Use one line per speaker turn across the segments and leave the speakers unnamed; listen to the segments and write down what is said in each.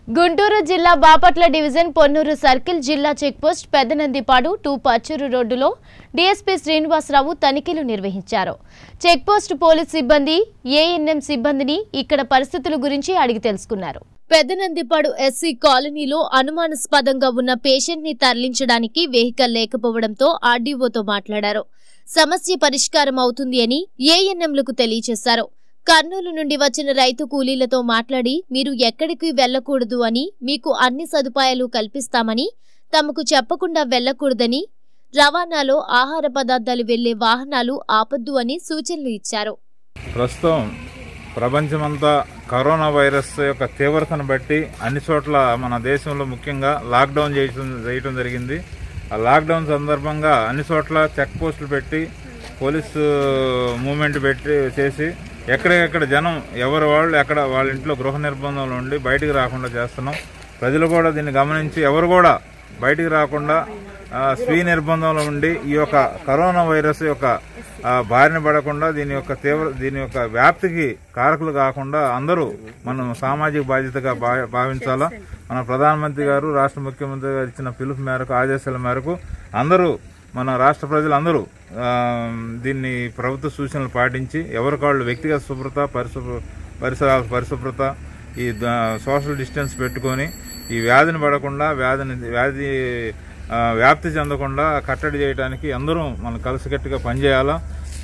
గుంటూరు జిల్లా Bapatla division Ponnuru circle జిల్లా checkpost Peddanandipadu 2 Pachchuru రోడ్డులో డీఎస్పీ శ్రీనివాసరావు తనిఖీలు నిర్వహించారు. చెక్పోస్ట్ పోలీస్ సిబ్బంది ఏఎన్ఎం సిబ్బందిని ఇక్కడ పరిస్థితుల గురించి అడిగి తెలుసుకున్నారు. పెద్దనందిపాడు ఎస్సీ కాలనీలో అనుమానాస్పదంగా ఉన్న పేషెంట్ ని తరలించడానికి వెహికల్ లేకపోవడంతో ఆర్డీఓతో మాట్లాడారు. సమస్య పరిష్కారం అవుతుంది అని ఏఎన్ఎంలకు తెలియజేశారు. కర్నూలు నుండి వచ్చిన రైతు కూలీలతో మాట్లాడి మీరు ఎక్కడికి వెళ్లకూడదు అని, మీకు అన్ని సదుపాయాలు కల్పిస్తామని, తమకు చెప్పకుండా వెళ్లకూడదని, రవాణాలో ఆహార పదార్థాలు వెళ్లే వాహనాలు ఆపొద్దు అని సూచనలు ఇచ్చారు.
ప్రస్తుతం ప్రపంచమంతా కరోనా వైరస్ యొక్క తీవ్రతను బట్టి అన్ని చోట్ల మన దేశంలో ముఖ్యంగా లాక్డౌన్ చేయటం జరిగింది. ఆ లాక్డౌన్ సందర్భంగా అన్ని చోట్ల చెక్ పోస్టులు పెట్టి పోలీసు మూవ్మెంట్ చేసి ఎక్కడెక్కడ జనం ఎవరు వాళ్ళు ఎక్కడ వాళ్ళ ఇంట్లో గృహ నిర్బంధంలో ఉండి బయటికి రాకుండా చేస్తున్నాం. ప్రజలు కూడా దీన్ని గమనించి ఎవరు కూడా బయటికి రాకుండా స్వీయ నిర్బంధంలో ఉండి ఈ యొక్క కరోనా వైరస్ యొక్క బారిన పడకుండా దీని యొక్క వ్యాప్తికి కారకులు కాకుండా అందరూ మనం సామాజిక బాధ్యతగా భావించాలా. మన ప్రధానమంత్రి గారు, రాష్ట్ర ముఖ్యమంత్రి గారు ఇచ్చిన పిలుపు మేరకు, ఆదేశాల మేరకు అందరూ మన రాష్ట్ర ప్రజలందరూ దీన్ని ప్రభుత్వ సూచనలు పాటించి ఎవరికాళ్ళు వ్యక్తిగత శుభ్రత, పరిసరాల పరిశుభ్రత, ఈ సోషల్ డిస్టెన్స్ పెట్టుకొని ఈ వ్యాధిని పడకుండా వ్యాధి వ్యాప్తి చెందకుండా కట్టడి చేయడానికి అందరూ మనం కలిసికట్టుగా పనిచేయాలా.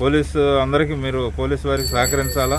పోలీసు వారికి సహకరించాలా.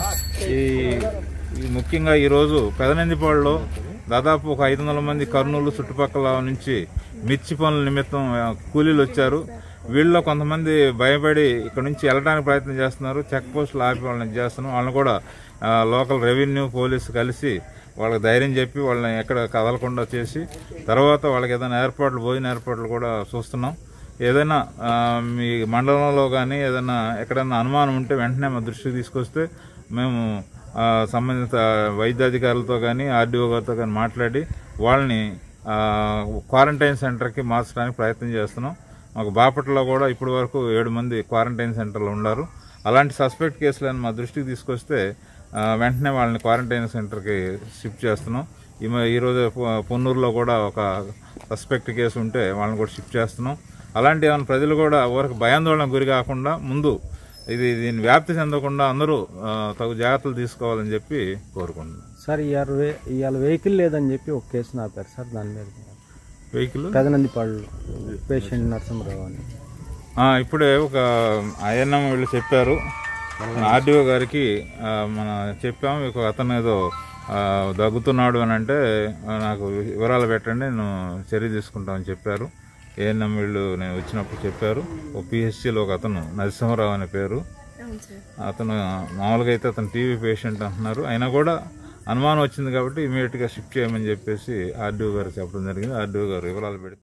ఈ ముఖ్యంగా ఈరోజు పెదనందిపాడులో దాదాపు ఒక 500 మంది కర్నూలు చుట్టుపక్కల నుంచి మిర్చి పనుల నిమిత్తం కూలీలు వచ్చారు. వీళ్ళలో కొంతమంది భయపడి ఇక్కడ నుంచి వెళ్ళడానికి ప్రయత్నం చేస్తున్నారు. చెక్ పోస్టులు ఆపి వాళ్ళని చేస్తున్నాం. వాళ్ళని కూడా లోకల్ రెవెన్యూ, పోలీసు కలిసి వాళ్ళకి ధైర్యం చెప్పి వాళ్ళని ఎక్కడ కదలకుండా చేసి తర్వాత వాళ్ళకి ఏదైనా భోజన ఏర్పాట్లు కూడా చూస్తున్నాం. ఏదైనా మీ మండలంలో కానీ ఏదైనా ఎక్కడైనా అనుమానం ఉంటే వెంటనే మా దృష్టికి తీసుకొస్తే మేము సంబంధిత వైద్యాధికారులతో కానీ ఆర్డీఓ గారితో కానీ మాట్లాడి వాళ్ళని క్వారంటైన్ సెంటర్కి మార్చడానికి ప్రయత్నం చేస్తున్నాం. మాకు బాపట్లలో కూడా ఇప్పటి వరకు 7 మంది క్వారంటైన్ సెంటర్లో ఉన్నారు. అలాంటి సస్పెక్ట్ కేసులను మా దృష్టికి తీసుకొస్తే వెంటనే వాళ్ళని క్వారంటైన్ సెంటర్కి షిఫ్ట్ చేస్తున్నాం. ఈరోజు పొన్నూరులో కూడా ఒక సస్పెక్ట్ కేసు ఉంటే వాళ్ళని కూడా షిఫ్ట్ చేస్తున్నాం. అలాంటి ఏమైనా ప్రజలు కూడా ఊరికి భయాందోళనకు గురి కాకుండా ముందు దీన్ని వ్యాప్తి చెందకుండా అందరూ తగు జాగ్రత్తలు తీసుకోవాలని చెప్పి కోరుకుంటున్నాం.
సార్ ఇవాళ వెహికల్ లేదని చెప్పి ఒక కేసు ఆపారు సార్. దాని మీద
వెహికల్
పెదనందిపాడు పేషెంట్ నరసింహరావు అని
ఇప్పుడే ఒక ఐఎన్ఎం వీళ్ళు చెప్పారు. ఆర్డీఓ గారికి చెప్పాము. అతను ఏదో దగ్గుతున్నాడు అని అంటే నాకు వివరాలు పెట్టండి, నేను చర్య తీసుకుంటామని చెప్పారు. ఏఎన్ఎం వీళ్ళు నేను వచ్చినప్పుడు చెప్పారు. ఓ పిహెచ్సిలో ఒక అతను నరసింహరావు అనే పేరు. అతను మామూలుగా అయితే అతను టీవీ పేషెంట్ అంటున్నారు. అయినా కూడా అనుమానం వచ్చింది కాబట్టి ఇమీడియట్గా షిఫ్ట్ చేయమని చెప్పేసి ఆర్డీఓ గారు చెప్పడం జరిగింది. ఆర్డీఓ గారు వివరాలు పెడితే